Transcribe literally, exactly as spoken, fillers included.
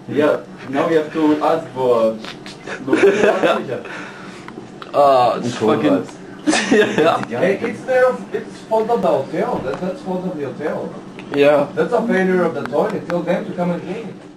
Yeah, now we have to ask for... Ah, it's fucking... yeah. Hey, it's their, it's fault of the hotel. That's, that's fault of the hotel. Yeah. That's a failure of the toilet. Tell them to come and clean it.